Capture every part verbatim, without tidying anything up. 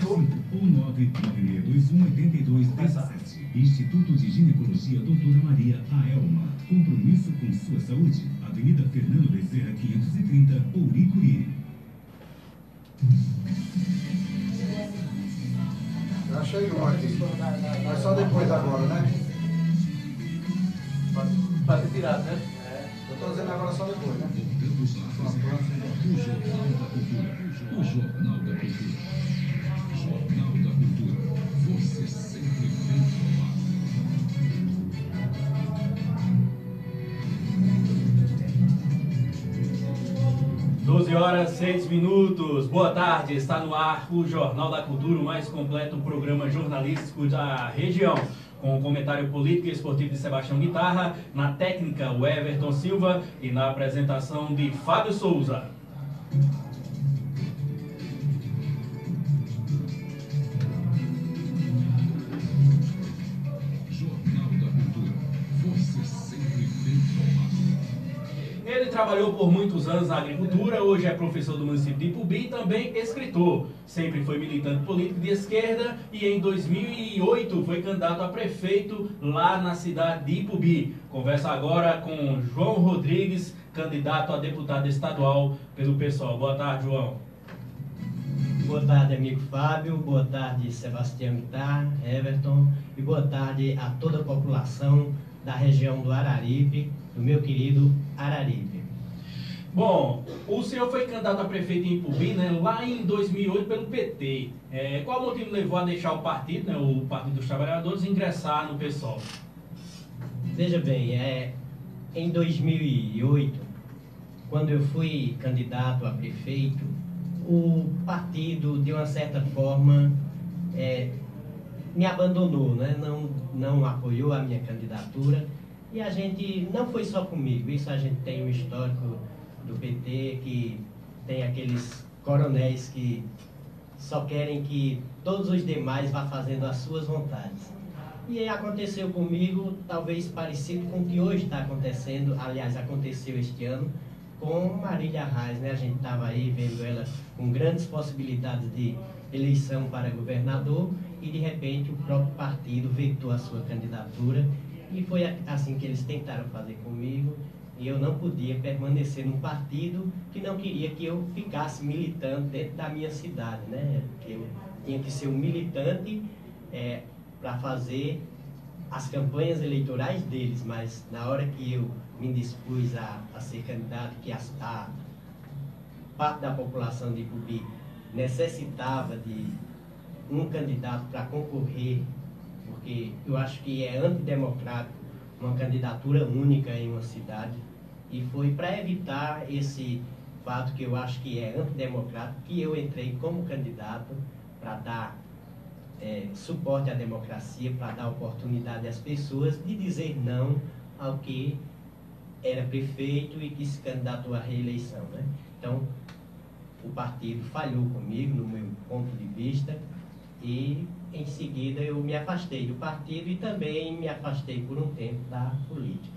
ou nove nove seis dois um oito dois um sete. Instituto de Ginecologia doutora Maria Aelma. Compromisso com sua saúde. Avenida Fernando Bezerra, quinhentos e trinta, Ouricuri. Eu achei um aqui. Mas só depois agora, né? Pra ter tirado, né? É. Eu tô dizendo agora só depois, né? O Jornal da Cultura. O Jornal da Cultura. Jornal da Cultura. Você sempre bem informado. doze horas, seis minutos. Boa tarde, está no ar o Jornal da Cultura, o mais completo programa jornalístico da região. Com o comentário político e esportivo de Sebastião Guitarra, na técnica o Everton Silva e na apresentação de Fábio Souza. Jornal da Cultura. Você sempre bem informado. Ele trabalhou por muitos anos na agricultura, hoje é professor do município de Ipubi e também escritor. Sempre foi militante político de esquerda e em dois mil e oito foi candidato a prefeito lá na cidade de Ipubi. Conversa agora com João Rodrigues, candidato a deputado estadual pelo PSOL. Boa tarde, João. Boa tarde, amigo Fábio. Boa tarde, Sebastião Guitarra, Everton. E boa tarde a toda a população da região do Araripe, do meu querido Araripe. Bom, o senhor foi candidato a prefeito em Ipubi, né, lá em dois mil e oito pelo P T. É, qual o motivo levou a deixar o partido, né, o Partido dos Trabalhadores, e ingressar no PSOL? Veja bem, é, em dois mil e oito, quando eu fui candidato a prefeito, o partido, de uma certa forma, é, me abandonou, né? não, não apoiou a minha candidatura. E a gente, não foi só comigo, isso a gente tem um histórico do P T, que tem aqueles coronéis que só querem que todos os demais vá fazendo as suas vontades. E aí aconteceu comigo, talvez parecido com o que hoje está acontecendo, aliás, aconteceu este ano, com Marília Reis, né? A gente estava aí vendo ela com grandes possibilidades de eleição para governador e, de repente, o próprio partido vetou a sua candidatura. E foi assim que eles tentaram fazer comigo, e eu não podia permanecer num partido que não queria que eu ficasse militando dentro da minha cidade, né? Que eu tinha que ser um militante é, para fazer as campanhas eleitorais deles, mas na hora que eu me dispus a, a ser candidato, que a, a parte da população de Ipubi necessitava de um candidato para concorrer, porque eu acho que é antidemocrático uma candidatura única em uma cidade, e foi para evitar esse fato que eu acho que é antidemocrático que eu entrei como candidato para dar é, suporte à democracia, para dar oportunidade às pessoas de dizer não ao que era prefeito e que se candidatou à reeleição, né? Então, o partido falhou comigo, no meu ponto de vista, e em seguida eu me afastei do partido e também me afastei por um tempo da política.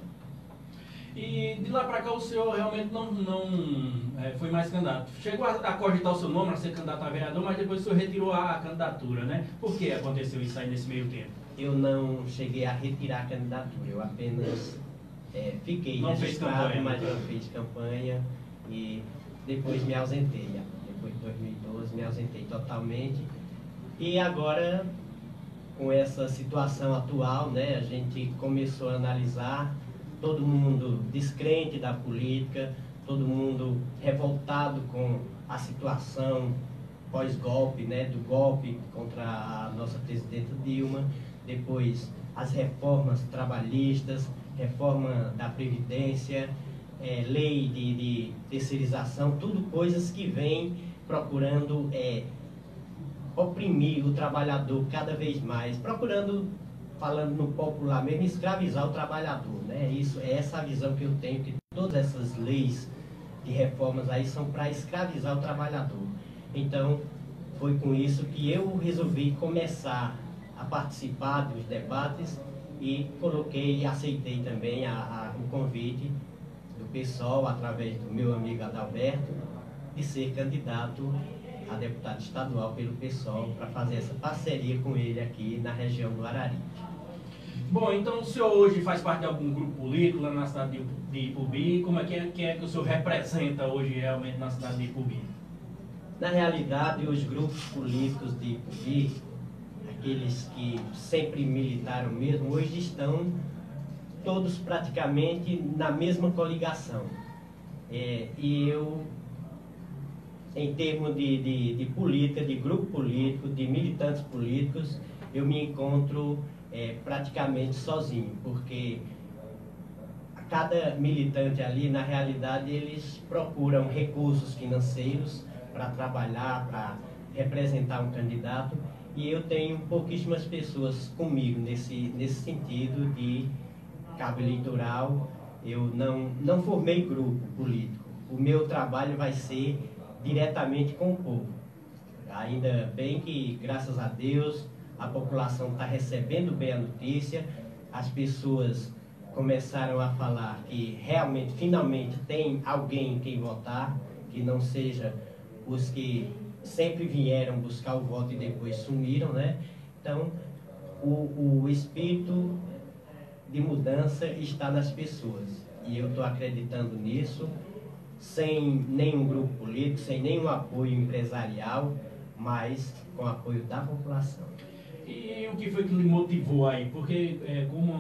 E de lá para cá o senhor realmente não, não é, foi mais candidato. Chegou a, a cogitar o seu nome para ser candidato a vereador, mas depois o senhor retirou a, a candidatura, né? Por que aconteceu isso aí nesse meio tempo? Eu não cheguei a retirar a candidatura, eu apenas é, fiquei não registrado, fez mas não fiz campanha e depois me ausentei. Depois de dois mil e doze me ausentei totalmente. E agora, com essa situação atual, né, a gente começou a analisar, todo mundo descrente da política, todo mundo revoltado com a situação pós-golpe, né, do golpe contra a nossa presidenta Dilma, depois as reformas trabalhistas, reforma da Previdência, é, lei de, de terceirização, tudo coisas que vêm procurando é, oprimir o trabalhador cada vez mais, procurando, falando no popular mesmo, escravizar o trabalhador, né? Isso é essa a visão que eu tenho, que todas essas leis de reformas aí são para escravizar o trabalhador. Então, foi com isso que eu resolvi começar a participar dos debates e coloquei e aceitei também a, a, o convite do PSOL, através do meu amigo Adalberto, de ser candidato a deputada estadual pelo PSOL para fazer essa parceria com ele aqui na região do Araripe. Bom, então o senhor hoje faz parte de algum grupo político lá na cidade de Ipubi? Como é que, é, que é que o senhor representa hoje realmente na cidade de Ipubi? Na realidade, os grupos políticos de Ipubi, aqueles que sempre militaram mesmo, hoje estão todos praticamente na mesma coligação. É, e eu, em termos de, de, de política, de grupo político, de militantes políticos, eu me encontro é, praticamente sozinho, porque cada militante ali, na realidade, eles procuram recursos financeiros para trabalhar, para representar um candidato, e eu tenho pouquíssimas pessoas comigo nesse, nesse sentido de cabo eleitoral. Eu não, não formei grupo político. O meu trabalho vai ser diretamente com o povo. Ainda bem que, graças a Deus, a população está recebendo bem a notícia, as pessoas começaram a falar que realmente, finalmente, tem alguém em quem votar, que não seja os que sempre vieram buscar o voto e depois sumiram, né? Então, o, o espírito de mudança está nas pessoas. E eu estou acreditando nisso, sem nenhum grupo político, sem nenhum apoio empresarial, mas com o apoio da população. E o que foi que lhe motivou aí? Porque, é, como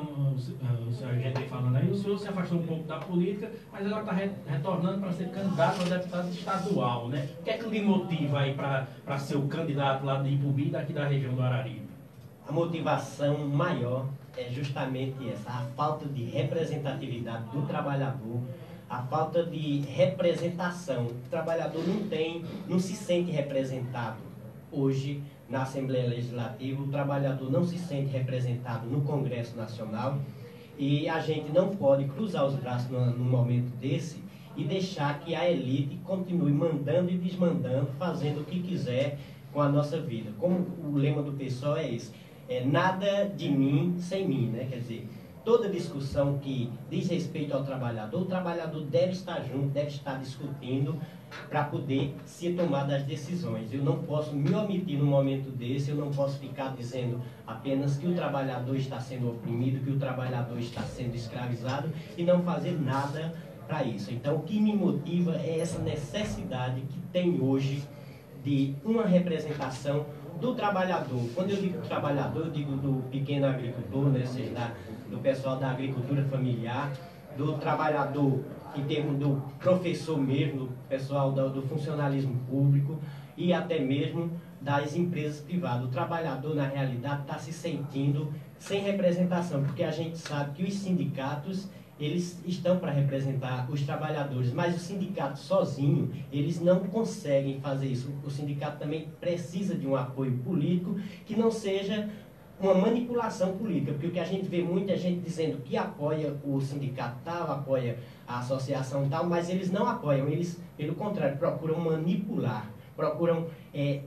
a gente vem falando aí, o senhor se afastou um pouco da política, mas agora está re retornando para ser candidato a deputado estadual, né? O que é que lhe motiva aí para ser o candidato lá de Ipubi, daqui da região do Araripe? A motivação maior é justamente essa, a falta de representatividade do trabalhador, a falta de representação. O trabalhador não tem, não se sente representado hoje na Assembleia Legislativa, o trabalhador não se sente representado no Congresso Nacional, e a gente não pode cruzar os braços num, num momento desse e deixar que a elite continue mandando e desmandando, fazendo o que quiser com a nossa vida. Como o lema do PSOL é esse, é nada de mim sem mim, né? Quer dizer, toda discussão que diz respeito ao trabalhador, o trabalhador deve estar junto, deve estar discutindo para poder se tomar das decisões. Eu não posso me omitir num momento desse, eu não posso ficar dizendo apenas que o trabalhador está sendo oprimido, que o trabalhador está sendo escravizado e não fazer nada para isso. Então, o que me motiva é essa necessidade que tem hoje de uma representação do trabalhador. Quando eu digo trabalhador, eu digo do pequeno agricultor, né, seja da, do pessoal da agricultura familiar, do trabalhador em termos do professor mesmo, do pessoal do, do funcionalismo público e até mesmo das empresas privadas. O trabalhador, na realidade, está se sentindo sem representação, porque a gente sabe que os sindicatos, eles estão para representar os trabalhadores, mas o sindicato sozinho, eles não conseguem fazer isso. O sindicato também precisa de um apoio político que não seja uma manipulação política, porque o que a gente vê muita gente dizendo que apoia o sindicato tal, apoia a associação tal, mas eles não apoiam, eles, pelo contrário, procuram manipular, procuram é,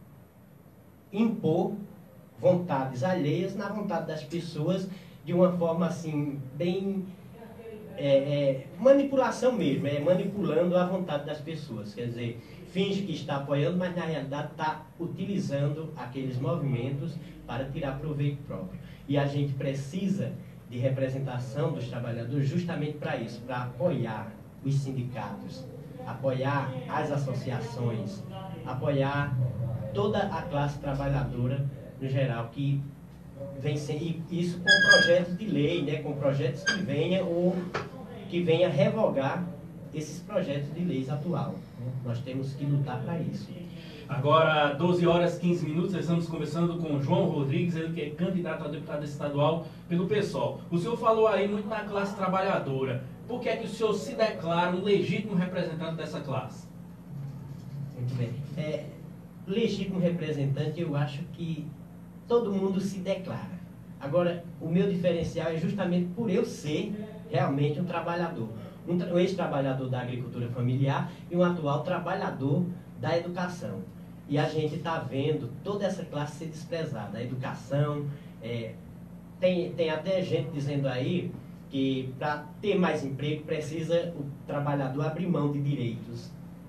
impor vontades alheias na vontade das pessoas de uma forma assim, bem... É, é, manipulação mesmo, é manipulando a vontade das pessoas, quer dizer, finge que está apoiando, mas na realidade está utilizando aqueles movimentos para tirar proveito próprio. E a gente precisa de representação dos trabalhadores justamente para isso, para apoiar os sindicatos, apoiar as associações, apoiar toda a classe trabalhadora no geral, que vem ser, isso com projetos de lei, né, com projetos que venha ou que venha revogar esses projetos de leis atual. Né? Nós temos que lutar para isso. Agora, doze horas e quinze minutos, nós estamos conversando com João Rodrigues, ele que é candidato a deputado estadual pelo PSOL. O senhor falou aí muito na classe trabalhadora. Por que é que o senhor se declara um legítimo representante dessa classe? Muito bem. É, legítimo representante, eu acho que todo mundo se declara. Agora, o meu diferencial é justamente por eu ser realmente um trabalhador. Um, tra um ex-trabalhador da agricultura familiar e um atual trabalhador da educação. E a gente está vendo toda essa classe ser desprezada. A educação, é, tem, tem até gente dizendo aí que para ter mais emprego precisa o trabalhador abrir mão de direitos.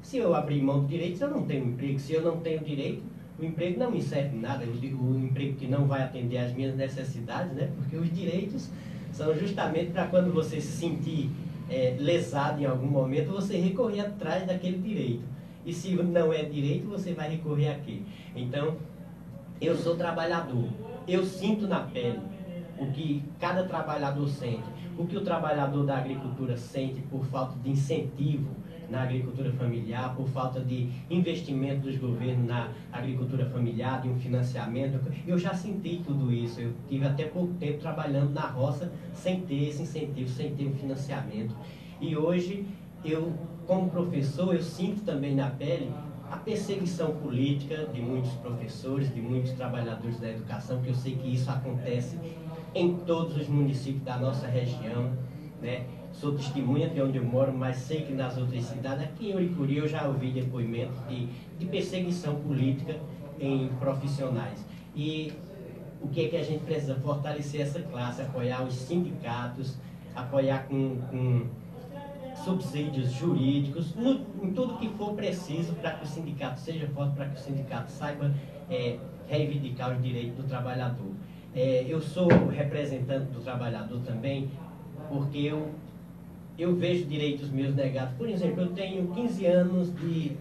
Se eu abrir mão do direito, eu não tenho emprego. Se eu não tenho direito, o emprego não me serve nada. O, o emprego que não vai atender às minhas necessidades, né? Porque os direitos são justamente para quando você se sentir é, lesado em algum momento, você recorrer atrás daquele direito. E se não é direito, você vai recorrer a quê? Então, eu sou trabalhador. Eu sinto na pele o que cada trabalhador sente. O que o trabalhador da agricultura sente por falta de incentivo na agricultura familiar, por falta de investimento dos governos na agricultura familiar, de um financiamento. Eu já senti tudo isso. Eu tive até pouco tempo trabalhando na roça sem ter esse incentivo, sem ter um financiamento. E hoje, eu, como professor, eu sinto também na pele a perseguição política de muitos professores, de muitos trabalhadores da educação, que eu sei que isso acontece em todos os municípios da nossa região, né? Sou testemunha de onde eu moro, mas sei que nas outras cidades, aqui em Uricuri, eu já ouvi depoimentos de, de perseguição política em profissionais. E o que é que a gente precisa? Fortalecer essa classe, apoiar os sindicatos, apoiar com, com subsídios jurídicos, no, em tudo que for preciso para que o sindicato seja forte, para que o sindicato saiba é, reivindicar os direitos do trabalhador. É, eu sou representante do trabalhador também, porque eu, eu vejo direitos meus negados. Por exemplo, eu tenho quinze anos de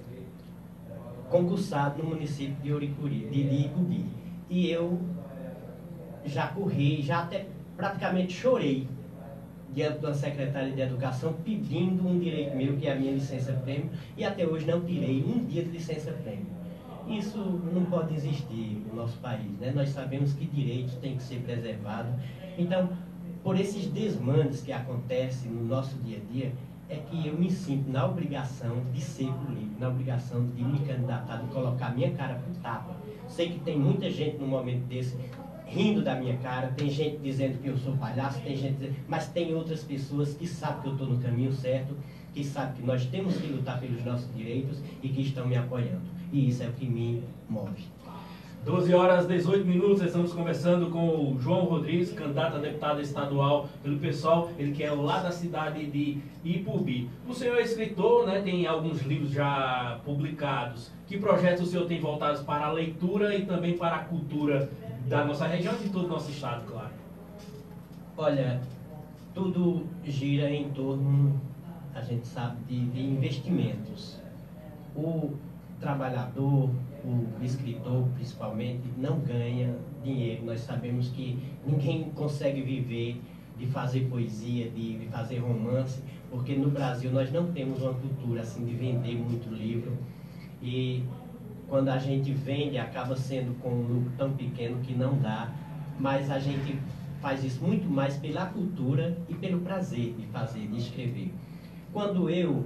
concursado no município de Uricuri, de, de Ipubi. E eu já corri, já até praticamente chorei diante da secretária de Educação pedindo um direito meu, que é a minha licença-prêmio, e até hoje não tirei um dia de licença-prêmio. Isso não pode existir no nosso país, né? Nós sabemos que direitos têm que ser preservados. Então, por esses desmandes que acontecem no nosso dia a dia, é que eu me sinto na obrigação de ser político, na obrigação de me candidatar, de colocar minha cara pro tapa. Sei que tem muita gente no momento desse rindo da minha cara, tem gente dizendo que eu sou palhaço, tem gente dizendo, mas tem outras pessoas que sabem que eu estou no caminho certo, que sabem que nós temos que lutar pelos nossos direitos e que estão me apoiando. E isso é o que me move. doze horas e dezoito minutos, estamos conversando com o João Rodrigues, candidato a deputado estadual pelo PSOL, ele que é lá da cidade de Ipubi. O senhor é escritor, né, tem alguns livros já publicados. Que projetos o senhor tem voltados para a leitura e também para a cultura da nossa região e de todo o nosso estado, claro? Olha, tudo gira em torno, a gente sabe, de, de investimentos. O trabalhador, o escritor principalmente, não ganha dinheiro. Nós sabemos que ninguém consegue viver de fazer poesia, de, de fazer romance, porque no Brasil nós não temos uma cultura assim de vender muito livro, e quando a gente vende acaba sendo com um lucro tão pequeno que não dá, mas a gente faz isso muito mais pela cultura e pelo prazer de fazer, de escrever. Quando eu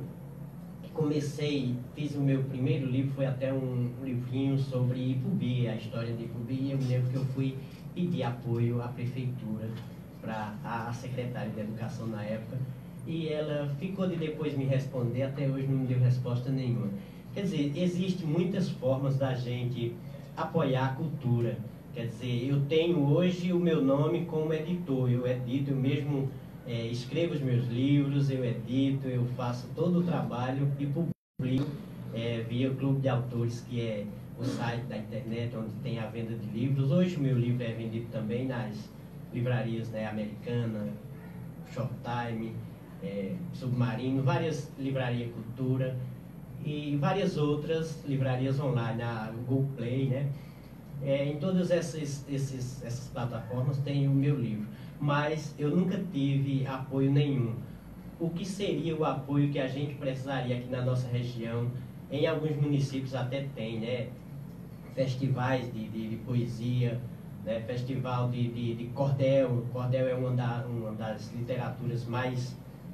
comecei, fiz o meu primeiro livro, foi até um livrinho sobre Ipubi, a história de Ipubi, e eu me lembro que eu fui pedir apoio à prefeitura, para a secretária de Educação na época, e ela ficou de depois me responder, até hoje não me deu resposta nenhuma. Quer dizer, existem muitas formas da gente apoiar a cultura. Quer dizer, eu tenho hoje o meu nome como editor, eu edito, eu mesmo é, escrevo os meus livros, eu edito, eu faço todo o trabalho e publico é, via o Clube de Autores, que é o site da internet onde tem a venda de livros. Hoje o meu livro é vendido também nas livrarias, né, Americana, Shoptime, é, Submarino, várias livrarias Cultura e várias outras livrarias online, a Google Play, né? É, em todas essas, esses, essas plataformas tem o meu livro, mas eu nunca tive apoio nenhum. O que seria o apoio que a gente precisaria aqui na nossa região? Em alguns municípios até tem, né? Festivais de, de, de poesia, né? Festival de, de, de cordel. Cordel é uma, da, uma das literaturas mais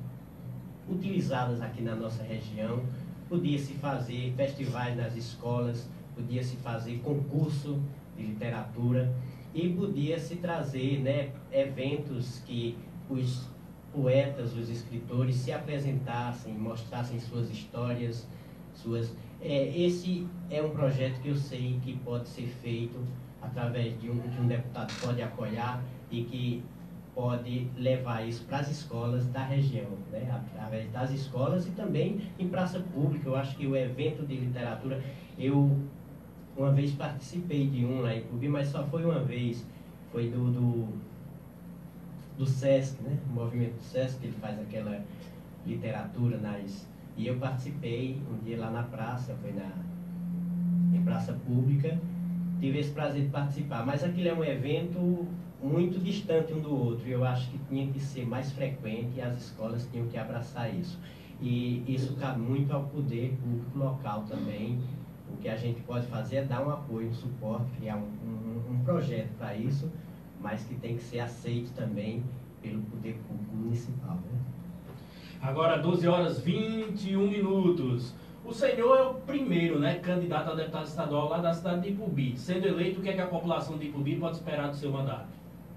utilizadas aqui na nossa região. Podia-se fazer festivais nas escolas, podia-se fazer concurso de literatura e podia-se trazer, né, eventos que os poetas, os escritores se apresentassem, mostrassem suas histórias, suas... É, esse é um projeto que eu sei que pode ser feito através de um, de um deputado que pode apoiar e que pode levar isso para as escolas da região, né? Através das escolas e também em praça pública. Eu acho que o evento de literatura, eu uma vez participei de um lá em Ipubi, mas só foi uma vez, foi do, do, do SESC, né? O movimento do SESC, que ele faz aquela literatura nas... E eu participei um dia lá na praça, foi na, em praça pública, tive esse prazer de participar, mas aquilo é um evento muito distante um do outro, e eu acho que tinha que ser mais frequente e as escolas tinham que abraçar isso. E isso cabe muito ao poder público local também. O que a gente pode fazer é dar um apoio, um suporte, criar um, um, um projeto para isso, mas que tem que ser aceito também pelo poder público municipal, né? Agora, doze horas e vinte e um minutos. O senhor é o primeiro, né, candidato a deputado estadual lá da cidade de Ipubi. Sendo eleito, o que é que a população de Ipubi pode esperar do seu mandato?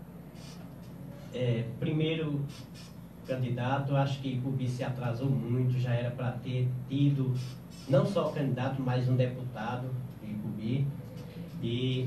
É, primeiro candidato, acho que Ipubi se atrasou muito, já era para ter tido não só o candidato, mas um deputado de Ipubi. E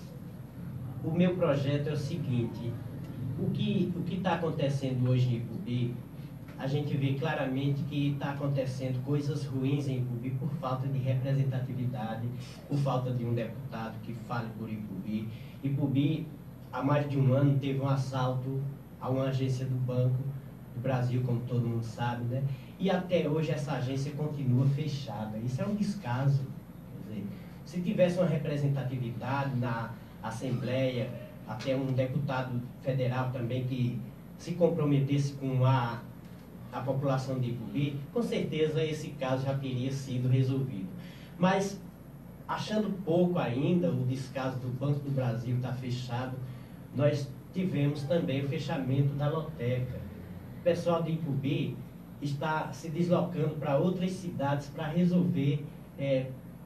o meu projeto é o seguinte: o que o que está acontecendo hoje em Ipubi, a gente vê claramente que está acontecendo coisas ruins em Ipubi por falta de representatividade, por falta de um deputado que fale por Ipubi. Ipubi, há mais de um ano, teve um assalto a uma agência do Banco do Brasil, como todo mundo sabe, né? E até hoje essa agência continua fechada. Isso é um descaso. Quer dizer, se tivesse uma representatividade na Assembleia, até um deputado federal também que se comprometesse com a, a população de Ipubi, com certeza esse caso já teria sido resolvido. Mas, achando pouco ainda, o descaso do Banco do Brasil está fechado, nós tivemos também o fechamento da loteca. O pessoal de Ipubi está se deslocando para outras cidades para resolver é,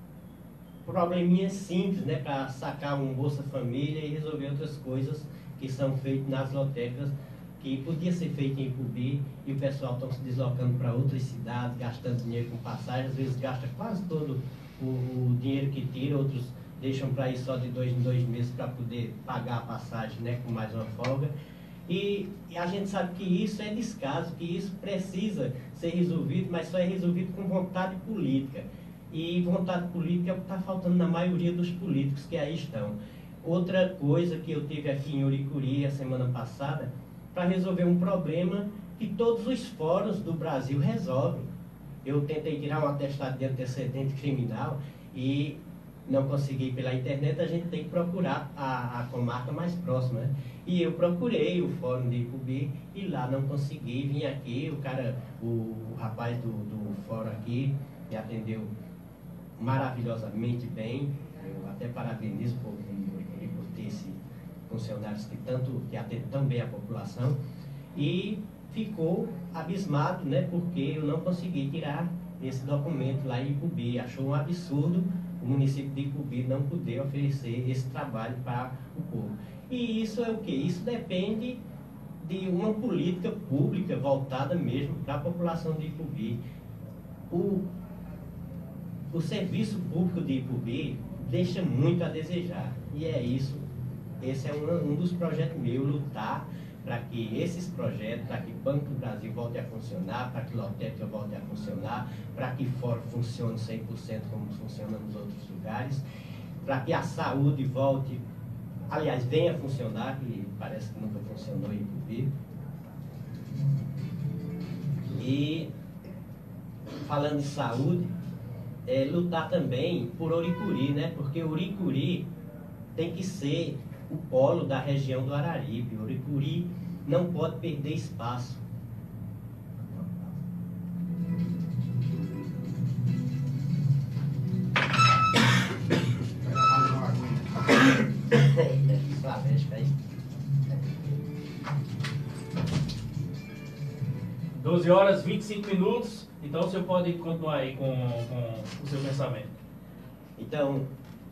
probleminhas simples, né, para sacar um Bolsa Família e resolver outras coisas que são feitas nas lotecas, que podia ser feito em Ipubi, e o pessoal está se deslocando para outras cidades, gastando dinheiro com passagem, às vezes gasta quase todo o, o dinheiro que tira, outros deixam para ir só de dois em dois meses para poder pagar a passagem, né, com mais uma folga. E, e a gente sabe que isso é descaso, que isso precisa ser resolvido, mas só é resolvido com vontade política. E vontade política é o que está faltando na maioria dos políticos que aí estão. Outra coisa que eu tive aqui em Uricuri a semana passada, para resolver um problema que todos os fóruns do Brasil resolvem. Eu tentei tirar um atestado de antecedente criminal e não consegui pela internet, a gente tem que procurar a, a comarca mais próxima, né? E eu procurei o fórum de Ipubi e lá não consegui, vim aqui, o cara, o, o rapaz do, do fórum aqui me atendeu maravilhosamente bem. Eu até parabenizo por, por, por ter esses funcionários que tanto que atendem tão bem a população, e ficou abismado, né, porque eu não consegui tirar esse documento lá em Ipubi. Achou um absurdo o município de Ipubi não poder oferecer esse trabalho para o povo. E isso é o quê? Isso depende de uma política pública voltada mesmo para a população de Ipubi. O, o serviço público de Ipubi deixa muito a desejar. E é isso. Esse é um, um dos projetos meus, lutar para que esses projetos, para que Banco do Brasil volte a funcionar, para que Loteca volte a funcionar, para que Fórum funcione cem por cento como funciona nos outros lugares, para que a saúde volte, aliás, venha a funcionar, que parece que nunca funcionou em Ipubi. E, falando de saúde, é, lutar também por Uricuri, né? Porque Uricuri tem que ser o polo da região do Araripe. Uricuri não pode perder espaço. doze horas e vinte e cinco minutos, então o senhor pode continuar aí com, com o seu pensamento. Então,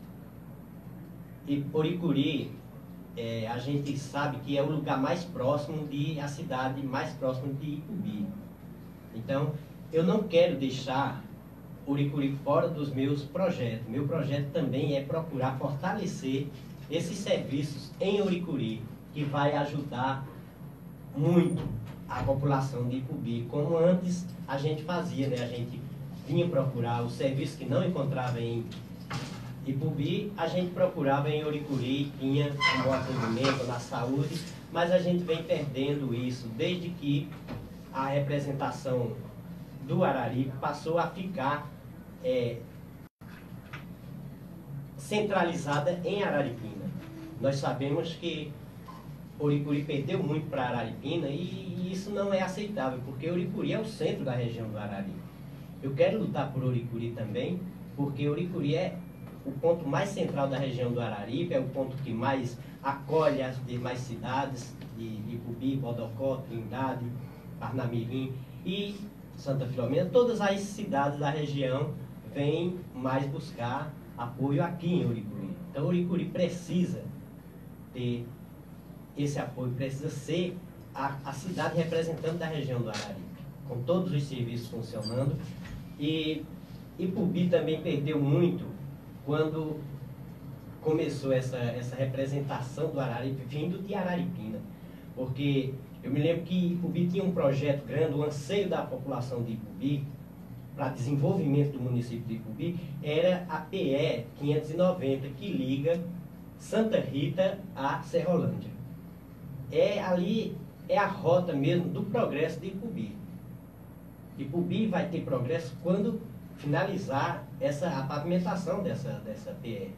Uricuri, é, a gente sabe que é o lugar mais próximo de a cidade mais próxima de Ipubi. Então, eu não quero deixar Uricuri fora dos meus projetos. Meu projeto também é procurar fortalecer esses serviços em Uricuri, que vai ajudar muito a população de Ipubi, como antes a gente fazia, né? A gente vinha procurar o serviço que não encontrava em Ipubi, a gente procurava em Oricuri, tinha um bom atendimento na saúde, mas a gente vem perdendo isso desde que a representação do Araripe passou a ficar é, centralizada em Araripina. Nós sabemos que Oricuri perdeu muito para Araripina e, e isso não é aceitável, porque Oricuri é o centro da região do Araripe. Eu quero lutar por Oricuri também, porque Oricuri é o ponto mais central da região do Araripe, é o ponto que mais acolhe as demais cidades de Ipubi, Bodocó, Trindade, Parnamirim e Santa Filomena. Todas as cidades da região vêm mais buscar apoio aqui em Oricuri. Então Oricuri precisa ter esse apoio, precisa ser a, a cidade representante da região do Araripe, com todos os serviços funcionando. E Ipubi também perdeu muito quando começou essa, essa representação do Araripe vindo de Araripina. Porque eu me lembro que Ipubi tinha um projeto grande, o anseio da população de Ipubi para desenvolvimento do município de Ipubi era a P E quinhentos e noventa, que liga Santa Rita a Serrolândia. É ali, é a rota mesmo do progresso de Ipubi. Ipubi vai ter progresso quando finalizar essa, a pavimentação dessa, dessa P E.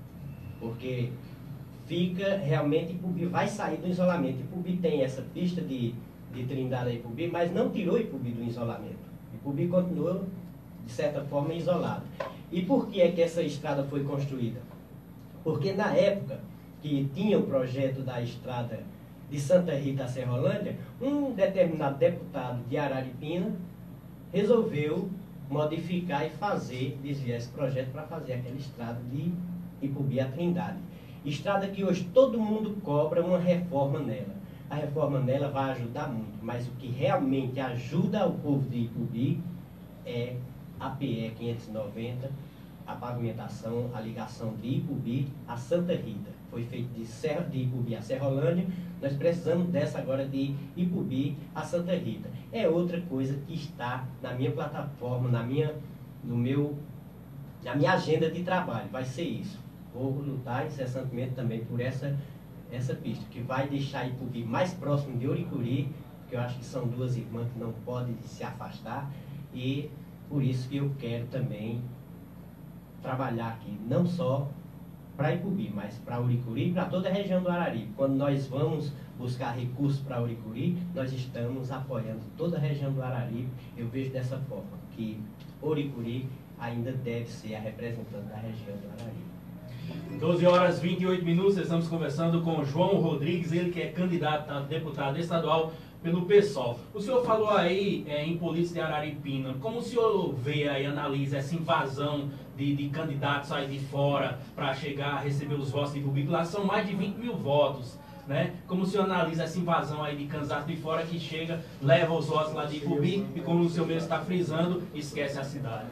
Porque fica realmente, Ipubi vai sair do isolamento. Ipubi tem essa pista de, de Trindade a Ipubi, mas não tirou Ipubi do isolamento. Ipubi continuou, de certa forma, isolado. E por que é que essa estrada foi construída? Porque na época que tinha o projeto da estrada de Santa Rita a Serrolândia, um determinado deputado de Araripina resolveu modificar e fazer, desviar esse projeto para fazer aquela estrada de Ipubi a Trindade. Estrada que hoje todo mundo cobra uma reforma nela. A reforma nela vai ajudar muito, mas o que realmente ajuda o povo de Ipubi é a P E quinhentos e noventa, a pavimentação, a ligação de Ipubi a Santa Rita. Foi feito de, Serra, de Ipubi a Serrolândia, nós precisamos dessa agora de Ipubi a Santa Rita. É outra coisa que está na minha plataforma, na minha, no meu, na minha agenda de trabalho, vai ser isso. Vou lutar incessantemente também por essa, essa pista, que vai deixar Ipubi mais próximo de Oricuri, porque eu acho que são duas irmãs que não podem se afastar, e por isso que eu quero também trabalhar aqui, não só para Ipubi, mas para Oricuri e para toda a região do Araripe. Quando nós vamos buscar recursos para Oricuri, nós estamos apoiando toda a região do Araripe. Eu vejo dessa forma, que Oricuri ainda deve ser a representante da região do Araripe. doze horas e vinte e oito minutos, estamos conversando com João Rodrigues, ele que é candidato a deputado estadual pelo PSOL. O senhor falou aí é, em política de Araripina. Como o senhor vê aí, analisa essa invasão de, de candidatos aí de fora para chegar a receber os votos de Ipubi? Lá são mais de vinte mil votos, né? Como o senhor analisa essa invasão aí de candidatos de fora que chega, leva os votos lá de Ipubi e, como o senhor mesmo está frisando, esquece a cidade?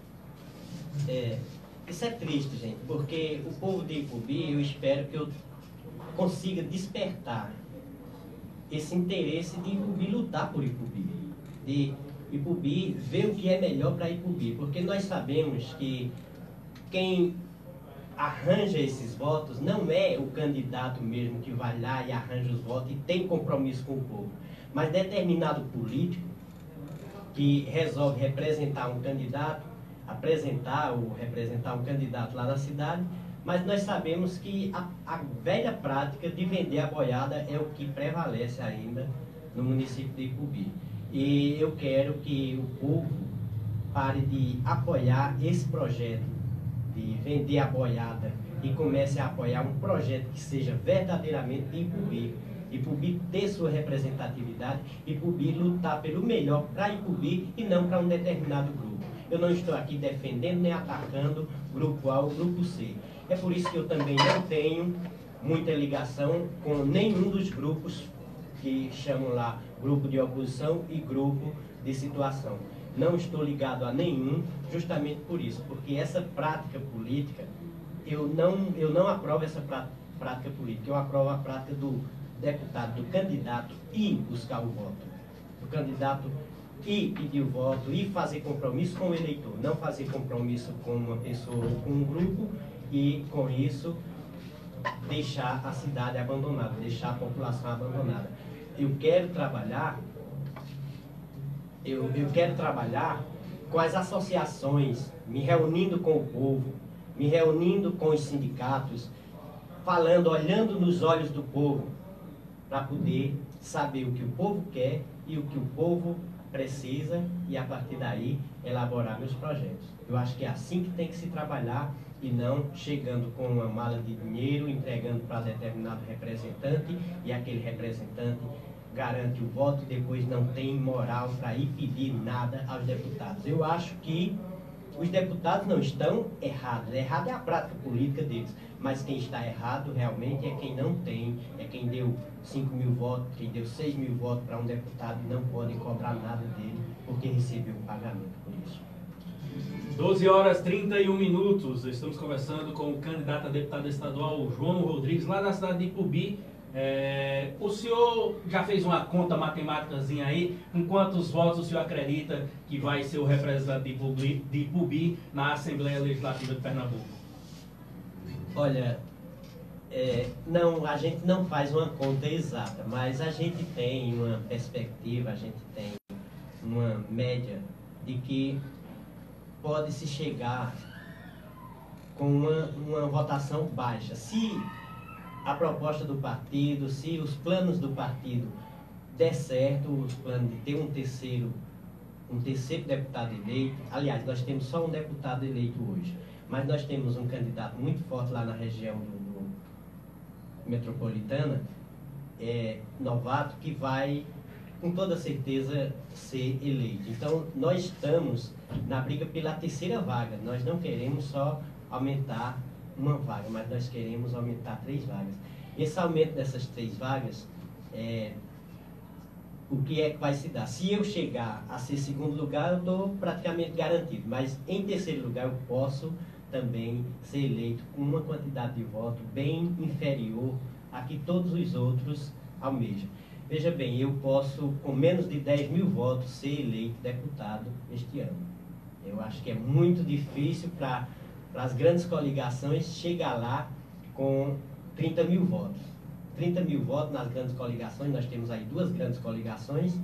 É, isso é triste, gente, porque o povo de Ipubi, eu espero que eu consiga despertar esse interesse de Ipubi lutar por Ipubi, de Ipubi ver o que é melhor para Ipubi, porque nós sabemos que quem arranja esses votos não é o candidato mesmo que vai lá e arranja os votos e tem compromisso com o povo, mas determinado político que resolve representar um candidato, apresentar ou representar um candidato lá na cidade. Mas nós sabemos que a, a velha prática de vender a boiada é o que prevalece ainda no município de Ipubi. E eu quero que o povo pare de apoiar esse projeto, de vender a boiada, e comece a apoiar um projeto que seja verdadeiramente de Ipubi. Ipubi ter sua representatividade, Ipubi lutar pelo melhor para Ipubi e não para um determinado grupo. Eu não estou aqui defendendo nem atacando grupo A ou grupo C. É por isso que eu também não tenho muita ligação com nenhum dos grupos que chamam lá grupo de oposição e grupo de situação. Não estou ligado a nenhum, justamente por isso, porque essa prática política, eu não, eu não aprovo essa prática política, eu aprovo a prática do deputado do candidato ir buscar o voto. O candidato ir pedir o voto, ir fazer compromisso com o eleitor, não fazer compromisso com uma pessoa ou com um grupo e, com isso, deixar a cidade abandonada, deixar a população abandonada. Eu quero trabalhar, eu, eu quero trabalhar com as associações, me reunindo com o povo, me reunindo com os sindicatos, falando, olhando nos olhos do povo, para poder saber o que o povo quer e o que o povo precisa e, a partir daí, elaborar meus projetos. Eu acho que é assim que tem que se trabalhar e não chegando com uma mala de dinheiro, entregando para determinado representante e aquele representante garante o voto e depois não tem moral para ir pedir nada aos deputados. Eu acho que os deputados não estão errados. Errado é a prática política deles. Mas quem está errado realmente é quem não tem, é quem deu cinco mil votos, quem deu seis mil votos para um deputado e não podem cobrar nada dele porque recebeu um pagamento por isso. doze horas e trinta e um minutos. Estamos conversando com o candidato a deputado estadual João Rodrigues, lá da cidade de Ipubi. É, o senhor já fez uma conta matemáticazinha aí? Com quantos votos o senhor acredita que vai ser o representante de Ipubi, de Ipubi na Assembleia Legislativa de Pernambuco? Olha, é, não, a gente não faz uma conta exata, mas a gente tem uma perspectiva, a gente tem uma média de que pode-se chegar com uma, uma votação baixa. Se a proposta do partido, se os planos do partido der certo, os planos de ter um terceiro, um terceiro deputado eleito, aliás, nós temos só um deputado eleito hoje, mas nós temos um candidato muito forte lá na região do, do metropolitana, é, novato, que vai, com toda certeza, ser eleito. Então, nós estamos na briga pela terceira vaga. Nós não queremos só aumentar uma vaga, mas nós queremos aumentar três vagas. Esse aumento dessas três vagas, é, o que é que vai se dar? Se eu chegar a ser segundo lugar, eu estou praticamente garantido, mas em terceiro lugar eu posso também ser eleito com uma quantidade de voto bem inferior a que todos os outros almejam. Veja bem, eu posso, com menos de dez mil votos, ser eleito deputado este ano. Eu acho que é muito difícil para as grandes coligações chegar lá com trinta mil votos. trinta mil votos nas grandes coligações, nós temos aí duas grandes coligações,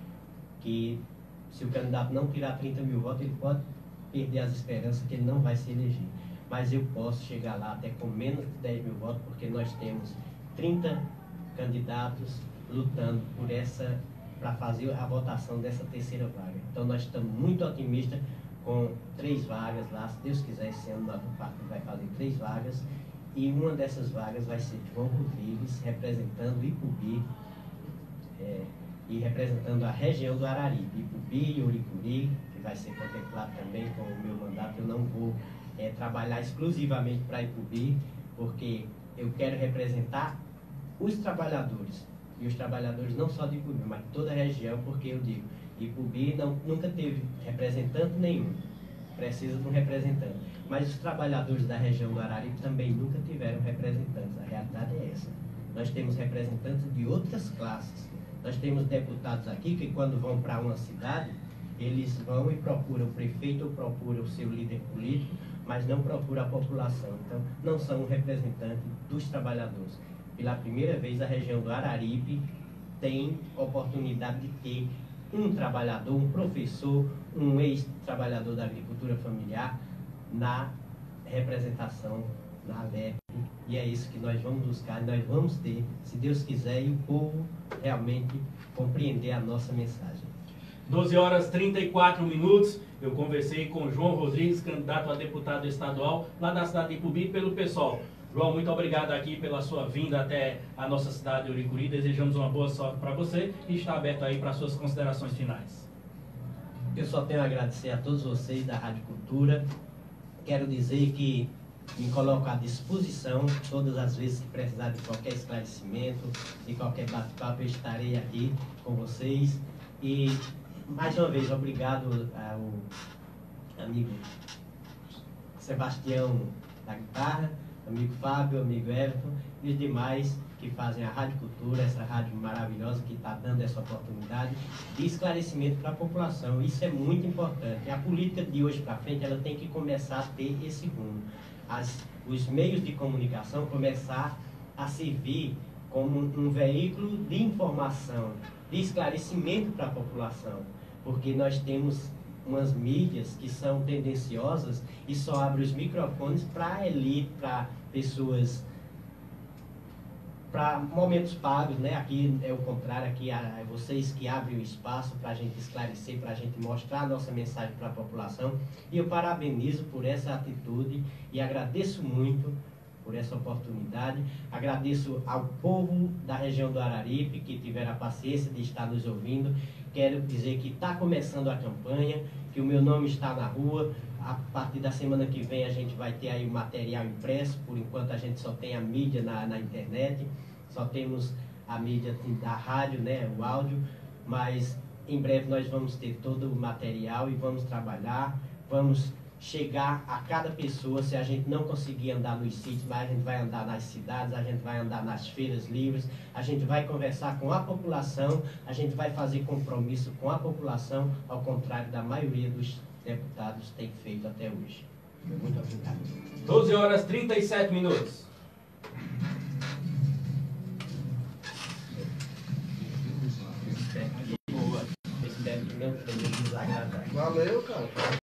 que se o candidato não tirar trinta mil votos, ele pode perder as esperanças que ele não vai se eleger. Mas eu posso chegar lá até com menos de dez mil votos, porque nós temos trinta candidatos lutando por essa, para fazer a votação dessa terceira vaga. Então nós estamos muito otimistas com três vagas lá. Se Deus quiser, esse ano nosso partido vai fazer três vagas, e uma dessas vagas vai ser João Rodrigues, representando Ipubi, é, e representando a região do Araripe, Ipubi e Uricuri, que vai ser contemplado também com o meu mandato. Eu não vou é, trabalhar exclusivamente para Ipubi, porque eu quero representar os trabalhadores, e os trabalhadores não só de Ipubi, mas de toda a região, porque eu digo, Ipubi não, nunca teve representante nenhum, precisa de um representante. Mas os trabalhadores da região do Araripe também nunca tiveram representantes. A realidade é essa. Nós temos representantes de outras classes. Nós temos deputados aqui que, quando vão para uma cidade, eles vão e procuram o prefeito ou procuram o seu líder político, mas não procuram a população. Então, não são representantes dos trabalhadores. Pela primeira vez, a região do Araripe tem oportunidade de ter um trabalhador, um professor, um ex-trabalhador da agricultura familiar na representação na Alep, e é isso que nós vamos buscar, nós vamos ter, se Deus quiser, e o povo realmente compreender a nossa mensagem. doze horas e trinta e quatro minutos, eu conversei com João Rodrigues, candidato a deputado estadual lá da cidade de Ipubi, pelo pessoal. João, muito obrigado aqui pela sua vinda até a nossa cidade de Uricuri, desejamos uma boa sorte para você e está aberto aí para suas considerações finais. Eu só tenho a agradecer a todos vocês da Rádio Cultura. Quero dizer que me coloco à disposição, todas as vezes que precisar de qualquer esclarecimento, de qualquer bate-papo, eu estarei aqui com vocês. E, mais uma vez, obrigado ao amigo Sebastião da guitarra, amigo Fábio, amigo Everton e os demais que fazem a Rádio Cultura, essa rádio maravilhosa que está dando essa oportunidade de esclarecimento para a população. Isso é muito importante. A política de hoje para frente ela tem que começar a ter esse rumo. As, os meios de comunicação começar a servir como um veículo de informação, de esclarecimento para a população, porque nós temos umas mídias que são tendenciosas e só abrem os microfones para a elite, para pessoas, para momentos pagos, né? Aqui é o contrário, aqui é vocês que abrem o espaço para a gente esclarecer, para a gente mostrar a nossa mensagem para a população. E eu parabenizo por essa atitude e agradeço muito por essa oportunidade. Agradeço ao povo da região do Araripe que tiveram a paciência de estar nos ouvindo. Quero dizer que está começando a campanha, que o meu nome está na rua. A partir da semana que vem a gente vai ter aí o material impresso. Por enquanto a gente só tem a mídia na, na internet, só temos a mídia da rádio, né, o áudio, mas em breve nós vamos ter todo o material e vamos trabalhar, vamos chegar a cada pessoa. Se a gente não conseguir andar nos sítios, mas a gente vai andar nas cidades, a gente vai andar nas feiras livres, a gente vai conversar com a população, a gente vai fazer compromisso com a população, ao contrário da maioria dos deputados tem feito até hoje. Muito obrigado. doze horas e trinta e sete minutos. Espero que não tenha desagradável. Valeu, cara.